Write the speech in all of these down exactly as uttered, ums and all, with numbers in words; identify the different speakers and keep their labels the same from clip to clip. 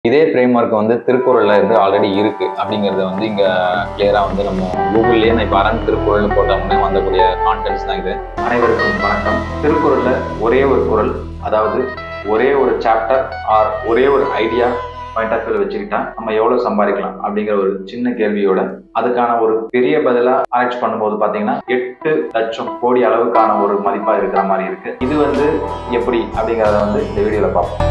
Speaker 1: இதே frame work வந்து திருக்குறள்ல இருந்து ஆல்ரெடி இருக்கு அப்படிங்கிறது வந்து இங்க கிளியரா வந்து நம்ம கூகுள்லயே நான் இப்போ அரண் திருக்குறள்னு போட்டோம்னே வந்தக்கூடிய கான்டென்ட்ஸ் தான் இது. அனைவருக்கும் வணக்கம். திருக்குறள்ல ஒரே ஒரு குறள், அதாவது ஒரே ஒரு சாப்டர் ஆர் ஒரே ஒரு ஐடியா பாயிண்ட் ஆஃப் வியூல வச்சுக்கிட்டா நம்ம எவ்வளவு சம்பாதிக்கலாம் அப்படிங்கிற ஒரு சின்ன கேள்வியோட அதுக்கான ஒரு பெரிய பதிலா ஆராய்ச்சி பண்ணும்போது பாத்தீங்கன்னா எட்டு லட்சம் கோடி அளவுக்கான ஒரு மதிப்பா இருக்கிற மாதிரி இருக்கு. இது வந்து எப்படி அப்படிங்கறத வந்து இந்த வீடியோல பார்ப்போம்.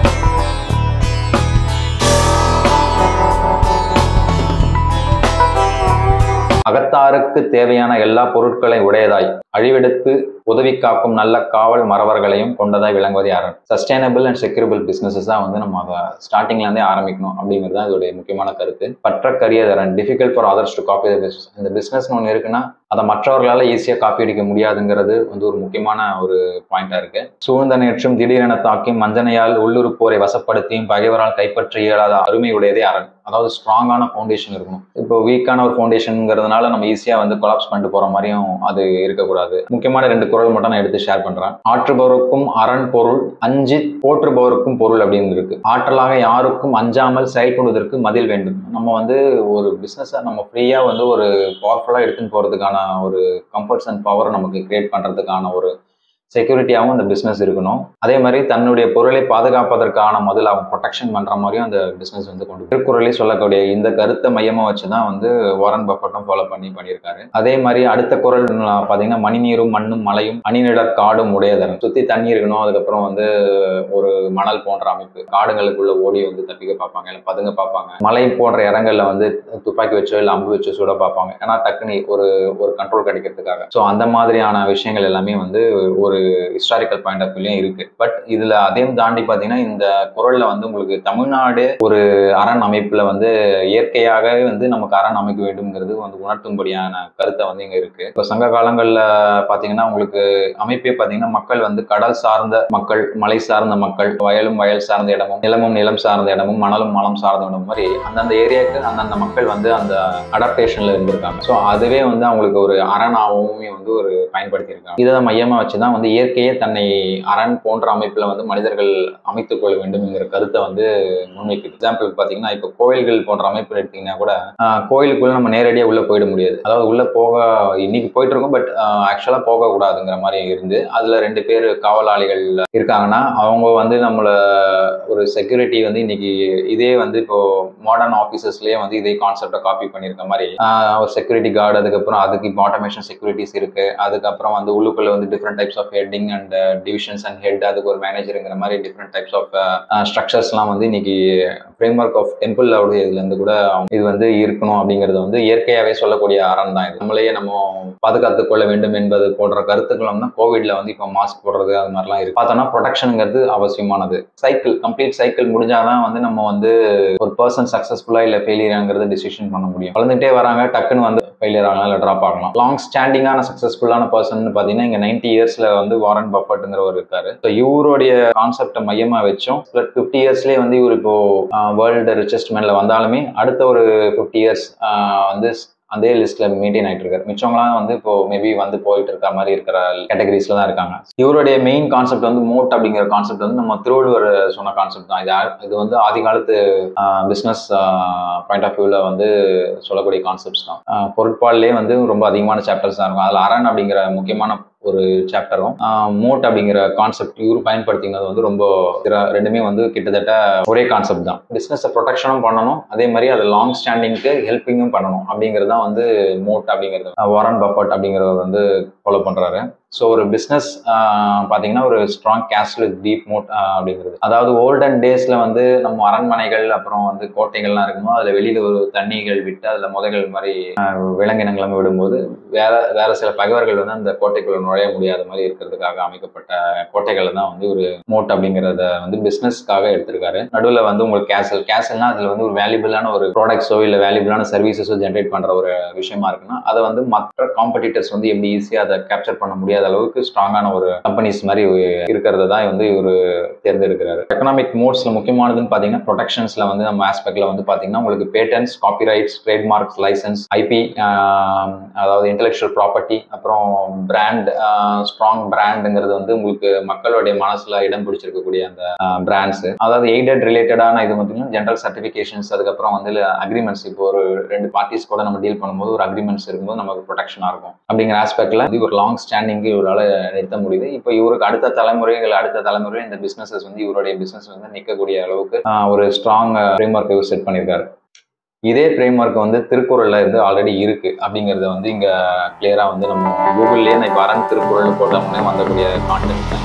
Speaker 1: அகத்தாருக்கு தேவையான எல்லா பொருட்களையும் உடையதாய் அழிவெடுத்து உதவி காக்கும் நல்ல காவல் மறவர்களையும் கொண்டதாய் விளங்குவதே அரண். சஸ்டைனபிள் அண்ட் செக்யூரபிள் பிசினஸஸ் தான் வந்து நம்ம அதை ஸ்டார்டிங்ல இருந்தே ஆரம்பிக்கணும் அப்படிங்கிறது தான் இதோடைய முக்கியமான கருத்து. பற்றக்கரியது அரண், difficult for others to copy the business. இந்த பிசினஸ் ஒன்று இருக்குன்னா அதை மற்றவர்களால் ஈஸியாக காப்பி அடிக்க முடியாதுங்கிறது வந்து ஒரு முக்கியமான ஒரு பாயிண்டா இருக்கு. சூழ்ந்த நேற்றும் திடீரென தாக்கியும் மஞ்சனையால் உள்ளுறுப்போரை வசப்படுத்தியும் பகைவரால் கைப்பற்ற இயலாத அருமை உடையதே அரண். அதாவது ஸ்ட்ராங்கான ஃபவுண்டேஷன் இருக்கணும். இப்போ வீக்கான ஒரு ஃபவுண்டேஷன்ங்கிறதுனால நம்ம ஈஸியா வந்து கொலாப்ஸ் பண்ணிட்டு போற மாதிரியும் அது இருக்கக்கூடாது. முக்கியமான ரெண்டு குறள் மட்டும் நான் எடுத்து ஷேர் பண்றேன். ஆற்றுபவருக்கும் அரண் பொருள், அஞ்சி போற்றுபவருக்கும் பொருள் அப்படின்னு இருக்கு. ஆற்றலாக யாருக்கும் அஞ்சாமல் செயல்படுவதற்கு மதில் வேண்டும். நம்ம வந்து ஒரு பிசினஸை நம்ம ஃப்ரீயா வந்து ஒரு பவர்ஃபுல்லா எடுத்துன்னு போறதுக்கான ஒரு கம்ஃபர்ட்ஸ் அண்ட் பவர் நமக்கு கிரியேட் பண்றதுக்கான ஒரு செக்யூரிட்டியாகவும் அந்த பிஸ்னஸ் இருக்கணும். அதே மாதிரி தன்னுடைய பொருளை பாதுகாப்பதற்கான முதல்ல அவங்க ப்ரொடெக்ஷன் பண்ற மாதிரியும் அந்த பிஸ்னஸ் வந்து கொண்டு திருக்குறளே சொல்லக்கூடிய இந்த கருத்தை மையமா வச்சுதான் வந்து வாரன் பஃபட்டும் ஃபாலோ பண்ணி பண்ணியிருக்காரு. அதே மாதிரி அடுத்த குறள் பாத்தீங்கன்னா மணிநீரும் மண்ணும் மலையும் அணிநிடர் காடும் உடையதரன். சுத்தி தண்ணி இருக்கணும். அதுக்கப்புறம் வந்து ஒரு மணல் போன்ற அமைப்பு, காடுகளுக்குள்ள ஓடி வந்து தப்பிக்க பார்ப்பாங்க, இல்லை பதுங்க பார்ப்பாங்க. மலை போன்ற இடங்கள்ல வந்து துப்பாக்கி வச்சோ இல்லை அம்பு வச்சோ சுட பார்ப்பாங்க, ஏன்னா டக்குனி ஒரு ஒரு கண்ட்ரோல் கிடைக்கிறதுக்காக. ஸோ அந்த மாதிரியான விஷயங்கள் எல்லாமே வந்து ஒரு ஹிஸ்டாரிக்கல் பாயிண்ட் ஆஃப் வியூலயும் இருக்கு. பட் இதுல அதையும் தாண்டி பாத்தீங்கன்னா இந்த குறள்ல வந்து உங்களுக்கு தமிழ்நாடு ஒரு அரண் அமைப்புல வந்து இயற்கையாகவே வந்து நமக்கு அரண் அமைக்க வேண்டும்ங்கிறது வந்து உணர்த்தும்படியான கருத்தை வந்து இங்க இருக்கு. இப்போ சங்க காலங்கள்ல பாத்தீங்கன்னா உங்களுக்கு அமைப்பே பாத்தீங்கன்னா மக்கள் வந்து கடல் சார்ந்த மக்கள், மலை சார்ந்த மக்கள், வயலும் வயல் சார்ந்த இடமும், நிலமும் நிலம் சார்ந்த இடமும், மணலும் மலம் சார்ந்த இடம் மாதிரி அந்தந்த ஏரியாவுக்கு அந்தந்த மக்கள் வந்து அந்த அடாப்டேஷன்ல இருந்திருக்காங்க. ஸோ அதுவே வந்து அவங்களுக்கு ஒரு அரணாகவும் வந்து ஒரு பயன்படுத்தி இருக்காங்க. இதை மையமா வச்சுதான் வந்து இயற்கையே தன்னை அரண் போன்ற அமைப்புல வந்து மனிதர்கள் அமைத்துக் கொள்ள வேண்டும் என்கிற கருத்தை வந்து முன்வைக்குது. எக்ஸாம்பிள் பாத்தீங்கன்னா இப்போ கோயில்கள் போன்ற அமைப்பு எடுத்தீங்கன்னா கூட கோயிலுக்குள்ள நம்ம நேரடியா உள்ள போயிட முடியாது. அதாவது உள்ள போக இன்னைக்கு போயிட்டு இருக்கோம், பட் ஆக்சுவலா போக கூடாதுங்கிற மாதிரி இருந்து அதுல ரெண்டு பேர் காவலாளிகள் இருக்காங்கன்னா அவங்க வந்து நம்மள ஒரு செக்யூரிட்டி வந்து இன்னைக்கு இதே வந்து இப்போ மாடர்ன் ஆபீசஸ்லயே வந்து இதே கான்செப்டை காப்பி பண்ணிருக்க மாதிரி ஒரு செக்யூரிட்டி கார்டு, அதுக்கப்புறம் அதுக்கு இப்போ ஆட்டோமேஷன் செக்யூரிட்டிஸ் இருக்கு. அதுக்கப்புறம் வந்து உள்ளுக்குள்ள வந்து different types of heading and divisions and head, அதுக்கு ஒரு மேனேஜருங்கிற மாதிரி டிஃப்ரெண்ட் டைப்ஸ் ஆஃப் ஸ்ட்ரக்சர்ஸ்லாம் வந்து இன்னைக்கு ஃப்ரேம் ஒர்க் ஆஃப் டெம்பிள் அவருடைய இதுல இருந்து கூட இது வந்து இருக்கணும் அப்படிங்கிறது வந்து இயற்கையாவே சொல்லக்கூடிய அரண் தான். இது நம்மளையே நம்ம பாதுகாத்துக் கொள்ள வேண்டும் என்பது போன்ற கருத்துக்களும் தான் கோவிட்ல வந்து இப்போ மாஸ்க் போடுறது அது மாதிரிலாம் இருக்கு. பார்த்தோம்னா ப்ரொடெக்ஷனுங்கிறது அவசியமானது. சைக்கிள் கம்ப்ளீட் சைக்கிள் முடிஞ்சாதான் வந்து நம்ம வந்து ஒரு பர்சன் சக்சஸ்ஃபுல்லா இல்லை ஃபெயிலியராங்கிறத டிசிஷன் பண்ண முடியும். வளர்ந்துட்டே வராங்க, டக்குன்னு வந்து ஃபெயிலியர் ஆகலாம் இல்லை ட்ராப் ஆகலாம். லாங் ஸ்டாண்டிங்கான சக்சஸ்ஃபுல்லான பர்சன் பார்த்தீங்கன்னா இங்க நைன்டி இயர்ஸ்ல வந்து வாரன் பஃபட்ங்கிறவர் இருக்காரு. ஸோ இவருடைய கான்செப்டை மையமா வச்சும் பிப்டி இயர்ஸ்லேயே வந்து இவர் இப்போ வேர்ல்டு ரிச்சஸ்ட் மேன்ல வந்தாலுமே அடுத்த ஒரு பிப்டி இயர்ஸ் வந்து அதே லிஸ்ட்ல மெயின்டைன் ஆயிட்டு இருக்காரு. மிச்சவங்களாம் வந்து இப்போ மேபி வந்து போயிட்டு இருக்க மாதிரி இருக்கிற கேட்டகரிஸ்ல தான் இருக்காங்க. இவருடைய மெயின் கான்செப்ட் வந்து மோட் அப்படிங்கிற கான்செப்ட் வந்து நம்ம திருவள்ளுவர் சொன்ன கான்செப்ட் தான். இது இது வந்து ஆதி காலத்து பிசினஸ் பாயிண்ட் ஆஃப் வியூல வந்து சொல்லக்கூடிய கான்செப்ட்ஸ் தான். பொருட்பாலே வந்து ரொம்ப அதிகமான சாப்டர்ஸ் தான் இருக்கும். அதுல அரண் அப்படிங்கிற முக்கியமான ஒரு சாப்டரும் மோட் அப்படிங்கிற கான்செப்ட் இவரு பயன்படுத்தினது வந்து ரொம்ப ரெண்டுமே வந்து கிட்டத்தட்ட ஒரே கான்செப்ட் தான். பிசினஸ் ப்ரொடெக்ஷனும் பண்ணணும், அதே மாதிரி அது லாங் ஸ்டாண்டிங்க்கு ஹெல்பிங்கும் பண்ணணும் அப்படிங்கிறது தான் வந்து மோட் அப்படிங்கிறது வாரன் பஃபட் அப்படிங்கிறவர் வந்து ஃபாலோ பண்றாரு. ஸோ ஒரு பிஸ்னஸ் பார்த்தீங்கன்னா ஒரு strong castle with deep moat அப்படிங்கிறது, அதாவது ஓல்டன் டேஸ்ல வந்து நம்ம அரண்மனைகள் அப்புறம் வந்து கோட்டைகள்லாம் இருக்குமோ அதில் வெளியில ஒரு தண்ணிகள் விட்டு அதில் முதல்கள் மாதிரி விலங்கினங்களும் விடும்போது வேற வேற சில பகைவர்கள் வந்து அந்த கோட்டைக்குள்ள நுழைய முடியாத மாதிரி இருக்கிறதுக்காக அமைக்கப்பட்ட கோட்டைகளை தான் வந்து ஒரு மோட் அப்படிங்கிறத வந்து பிஸ்னஸ்க்காக எடுத்திருக்காரு. நடுவில் வந்து உங்களுக்கு கேசல் கேசல்னா அதில் வந்து ஒரு வேல்யூபிளான ஒரு ப்ராடக்ட்ஸோ இல்லை வேல்யூபிளான சர்வீசஸோ ஜென்ரேட் பண்ற ஒரு விஷயமா இருக்குன்னா அதை வந்து மற்ற காம்படிட்டர்ஸ் வந்து எப்படி ஈஸியாக அதை கேப்சர் பண்ண முடியாது முடியாத அளவுக்கு ஸ்ட்ராங்கான ஒரு கம்பெனிஸ் மாதிரி இருக்கிறத தான் வந்து இவர் தேர்ந்தெடுக்கிறாரு. எக்கனாமிக் மோட்ஸ்ல முக்கியமானதுன்னு பாத்தீங்கன்னா ப்ரொடெக்ஷன்ஸ்ல வந்து நம்ம ஆஸ்பெக்ட்ல வந்து பாத்தீங்கன்னா உங்களுக்கு patents, copyrights, trademarks, licenses, IP, அதாவது இன்டெலெக்சுவல் ப்ராப்பர்ட்டி, அப்புறம் பிராண்ட், ஸ்ட்ராங் பிராண்டுங்கிறது வந்து உங்களுக்கு மக்களுடைய மனசுல இடம் பிடிச்சிருக்கக்கூடிய அந்த பிராண்ட்ஸ், அதாவது எய்டட் ரிலேட்டடான இது பார்த்தீங்கன்னா ஜென்ரல் சர்டிஃபிகேஷன்ஸ், அதுக்கப்புறம் வந்து அக்ரிமெண்ட்ஸ். இப்போ ஒரு ரெண்டு பார்ட்டிஸ் கூட நம்ம டீல் பண்ணும்போது ஒரு அக்ரிமெண்ட்ஸ் இருக்கும்போது நமக்கு ப்ரொடெக்ஷனா இருக்கும். அப்படிங்கிற ஆஸ்பெக்ட்ல ஒரு லாங் ஸ்டாண்டிங் இவரால் நிறுத்த முடியுது. இப்போ இவருக்கு அடுத்த தலைமுறைகள் அடுத்த தலைமுறையில் இந்த பிசினஸஸ் வந்து இவருடைய பிசினஸ் வந்து நிற்கக்கூடிய அளவுக்கு ஒரு ஸ்ட்ராங் ஃப்ரேம்வொர்க் இவர் செட் பண்ணியிருக்காரு. இதே ஃப்ரேம்வொர்க் வந்து திருக்குறள்ல இருந்து ஆல்ரெடி இருக்கு அப்படிங்கறத வந்து இங்க கிளியரா வந்து நம்ம கூகுள்லயே நான் இப்போ அரண் திருக்குறள் போட்ட முன்னே வந்தக்கூடிய கான்டென்ட்